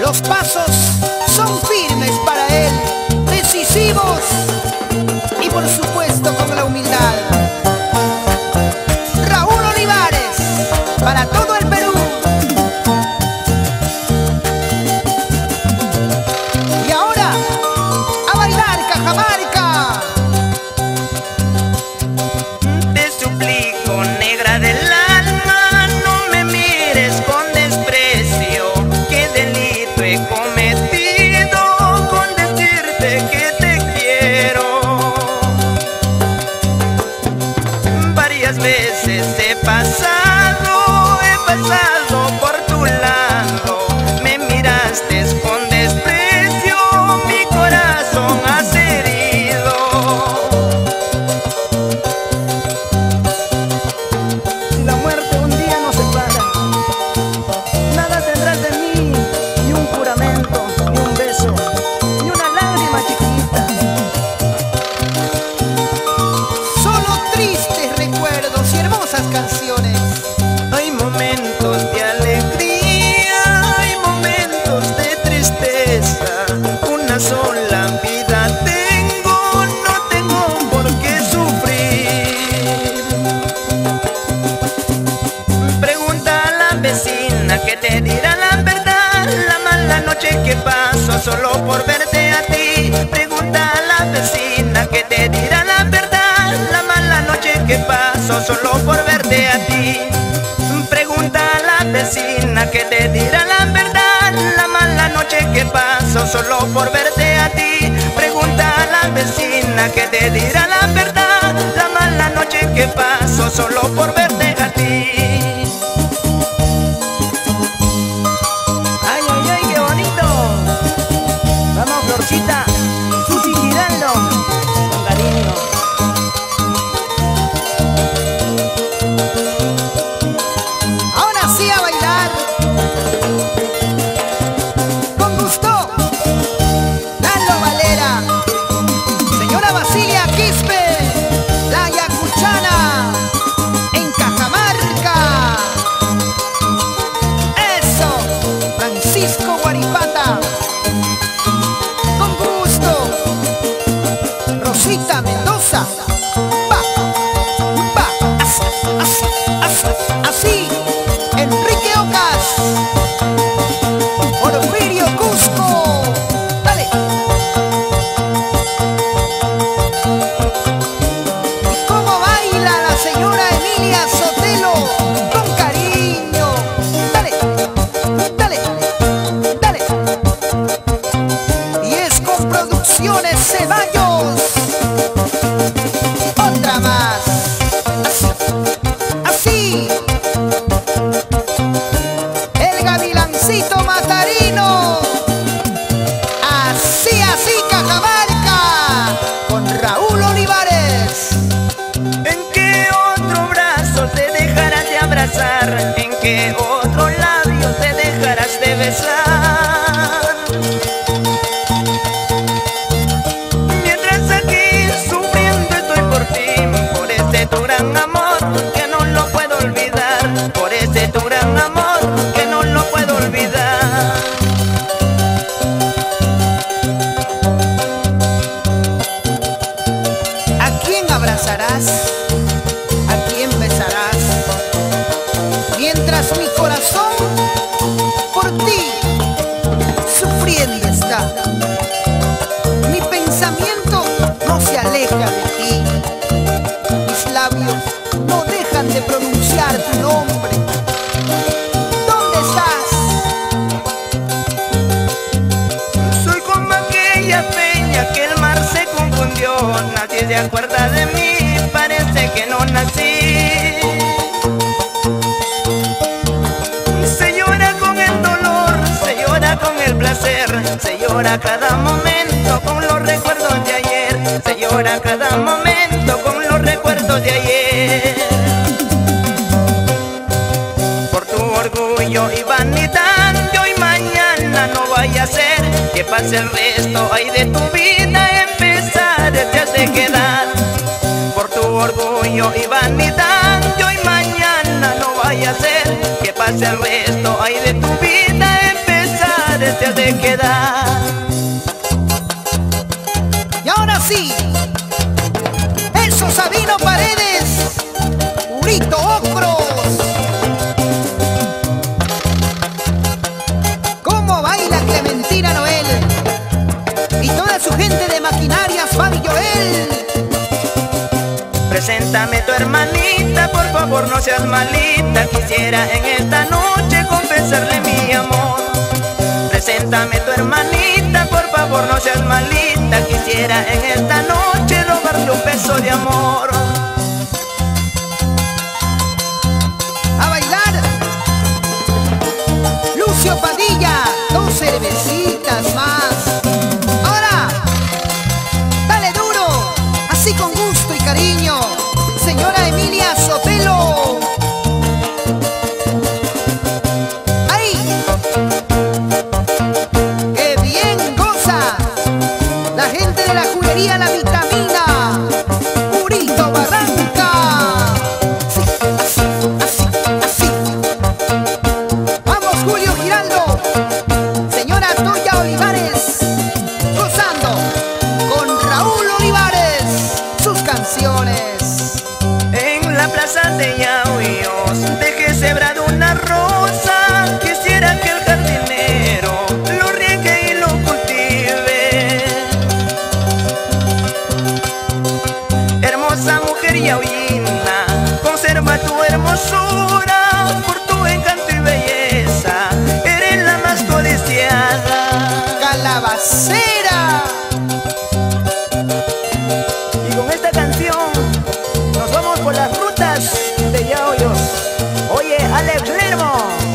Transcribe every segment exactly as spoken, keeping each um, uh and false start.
Los pasos son firmes para él, decisivos y por supuesto con la humildad. Raúl Olivares, para todo el Perú. Y ahora, a bailar Cajamarca. Te suplico, negra del alma, no me mires con desprecio. ¿Qué delito he cometido con decirte que te quiero? Varias veces he pasado, he pasado por tu lado. Me miraste con desprecio, mi corazón has herido. Si la muerte un día nos separa, nada tendrás de mí, ni un juramento, ni un beso, ni una lágrima chiquita. Solo tristes recuerdos y hermosas canciones. Hay momentos de alegría, hay momentos de tristeza. Una sola vida tengo, no tengo por qué sufrir. Pregunta a la vecina que te dirá la verdad, la mala noche que paso solo por verte a ti. Pregunta a la vecina que te dirá la verdad, la mala noche que paso solo por verte a ti. Pregunta a la vecina que te dirá la verdad, la mala noche que paso solo por verte a ti. Pregunta a la vecina que te dirá la verdad, la mala noche que paso solo por verte a ti. Ay, ay, ay, qué bonito. Vamos, Florcita, Susi girando con cariño. Ahora sí a bailar. Con gusto. Lalo Valera, señora Basilia Quispe, la yacuchana en Cajamarca. Eso, Francisco Guaripata. Con gusto. Rosita Mendoza. Va, va, así, así, así, así. Enrique Ocas. Porfirio Cusco. Dale. ¿Y cómo baila la señora Emilia Sotelo? Con cariño. Dale, dale, dale. Y es con Producciones Ceballos. Otra más. Así, así. El Gavilancito Matarino. Así, así, Cajamarca. Con Raúl Olivares. ¿En qué otro brazo te dejarás de abrazar? ¿En qué otro labio te dejarás de besar? Mientras aquí sufriendo estoy por ti, por ese tu gran amor que no lo puedo olvidar, por ese tu gran amor que no lo puedo olvidar. ¿A quién abrazarás? ¿A quién besarás? Mientras mi corazón por ti sufriendo está. Mi pensamiento no se aleja de ti. Mis labios no dejan de pronunciar tu nombre. ¿Dónde estás? Soy como aquella peña que el mar se confundió. Nadie se acuerda de mí, parece que no nací. Se llora con el dolor, se llora con el placer, se llora cada momento con los recuerdos de ayer, se llora cada momento con los recuerdos de ayer. Por tu orgullo y vanidad, de hoy mañana no vaya a ser que pase el resto ay de tu vida, empezar te has de quedar. Por tu orgullo y vanidad, de hoy mañana no vaya a ser que pase el resto ay de tu vida, empezar te has de quedar. Y ahora sí, eso Sabino Paredes, Purito Ocros. Cómo baila Clementina Noel y toda su gente de maquinarias Fabi Joel. Preséntame tu hermanita, por favor no seas malita. Quisiera en esta noche confesarle mi amor. Preséntame tu hermanita, por favor no seas malita. Quisiera en esta noche robarle un beso de amor. A bailar, Lucio Padilla, dos cervecitas más. Ahora, dale duro, así con gusto y cariño, señora Emilia Sotelo. Ahí, que bien goza la gente de la juguería La Vitamina, Purito Barranca. Sí, así, así, así. Vamos Julio Giraldo, señora Toya Olivares, gozando con Raúl Olivares, sus canciones. En la plaza de Yauyos dejé sembrada una rosa. Quisiera que el jardinero lo riegue y lo cultive. Hermosa mujer yauyina, conserva tu hermosura. Por tu encanto y belleza eres la más codiciada. Calabacera. Y con esta canción nos vamos por las rutas de Yauyos. Oye, Alex Lermo,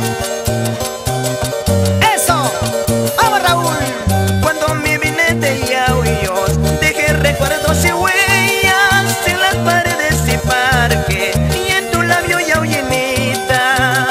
Eso, vamos Raúl. cuando me vine de Yauyos dejé recuerdos y huellas en las paredes y parque y en tu labio yauyinita.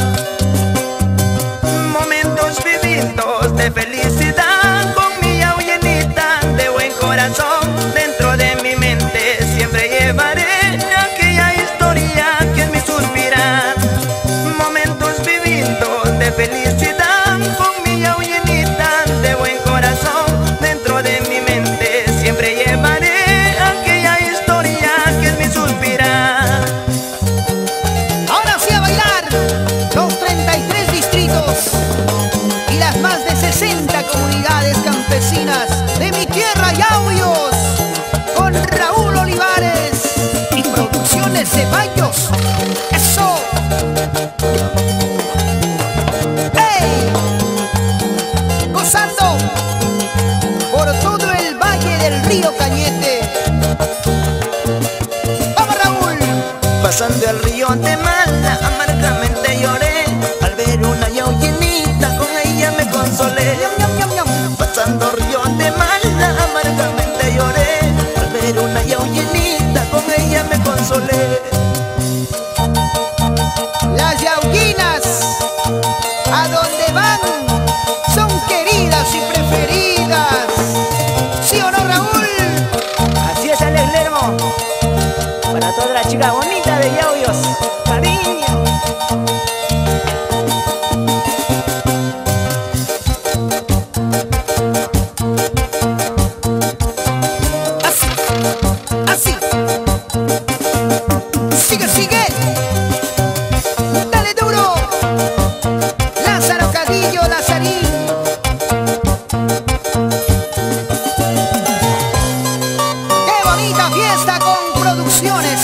Momentos vividos de felicidad con mi yauyinita de buen corazón. Dentro de mi mente siempre llevaré aquella historia que es mi suspirar. Momentos vividos de felicidad con mi yauyinita de buen corazón. Dentro de mi mente siempre llevaré aquella historia que es mi suspirar. Ahora sí a bailar, los treinta y tres distritos y las más de sesenta comunidades campesinas de mi tierra Yauyos, con Raúl Olivares y Producciones Ceballos. Eso. ¡Ey! Gozando por todo el valle del río Cañete. ¡Vamos Raúl! Pasando el río de Mala, amargamente lloré al ver una yauyinita, con ella me consolé. Ñam, ñam, ñam, ñam. Pasando río de Mala, amargamente lloré al ver una yauyinita, con ella me consolé. Las yaullinas, a donde van, son queridas y preferidas. ¿Sí o no, Raúl? Así es, Alex Lermo, para toda la chica bonita de Yauyos, cariño. Así, así. Sigue, sigue. Dale duro. Lázaro Cadillo, Lazarín. Qué bonita fiesta con Producciones